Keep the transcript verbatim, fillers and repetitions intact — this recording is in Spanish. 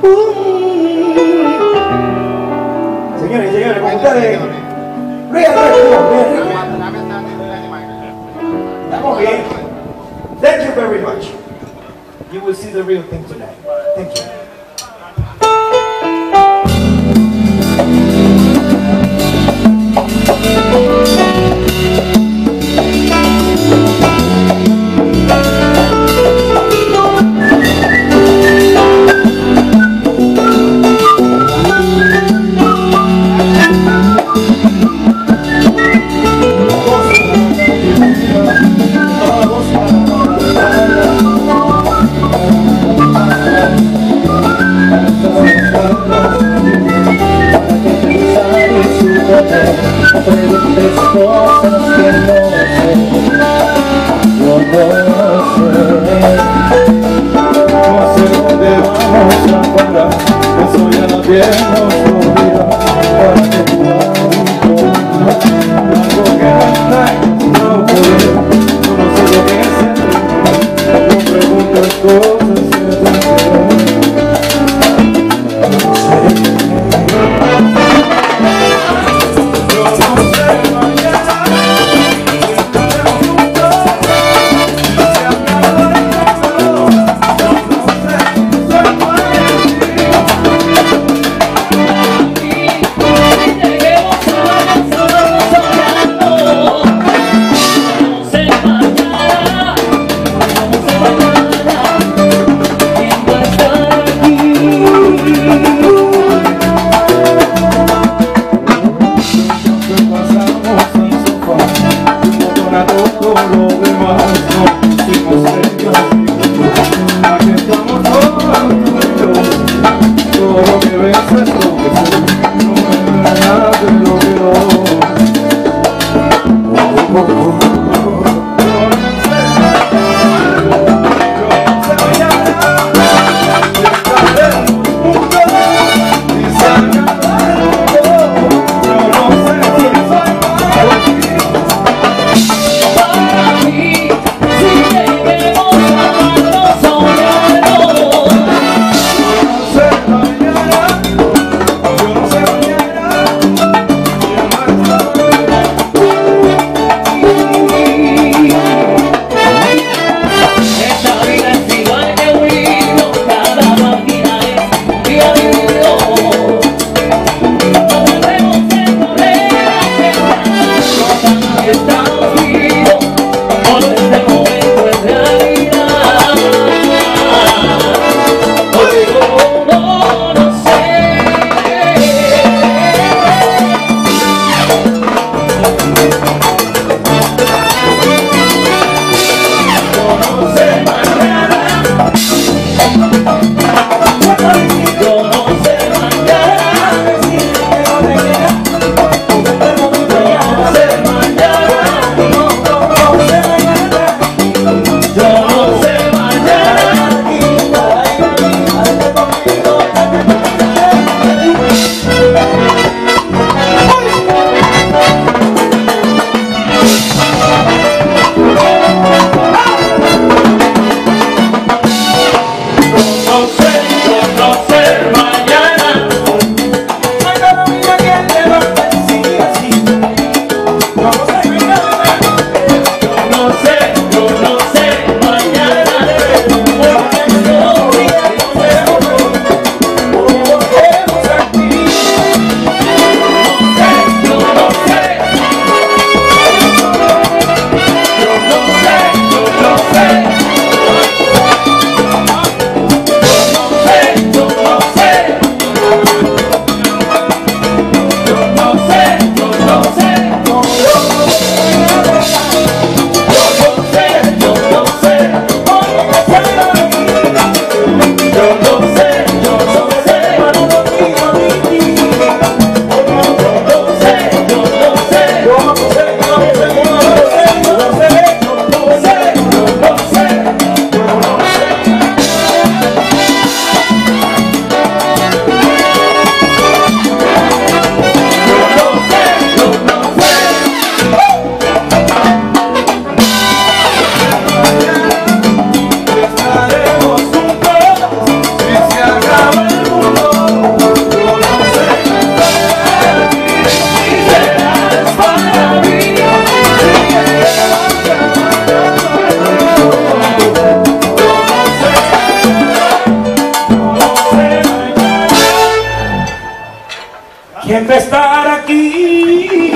Señores y señores, con ustedes, Luis Alberto, bien rico. Estamos bien. Thank you very much. You will see the real thing tonight. Thank you. Preguntes cosas que no sé, yo no sé. No sé dónde vamos a parar, eso ya la piel nos olvida. Para que tú hagas algo que no está en tu poder. Yo no sé lo que es el no preguntes cosas que no ¿Quién va a estar aquí?